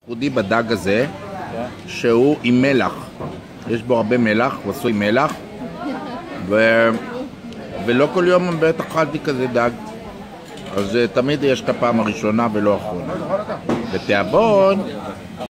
ייחודי בדג הזה, שהוא עם מלח. יש בו הרבה מלח, הוא עשוי מלח, ולא כל יום בטח אכלתי כזה דג. אז תמיד יש את הפעם הראשונה ולא האחרונה. בתיאבון